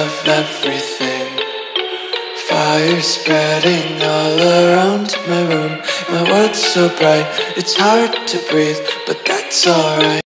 of everything. Fire spreading all around my room. My world's so bright, it's hard to breathe, but that's alright.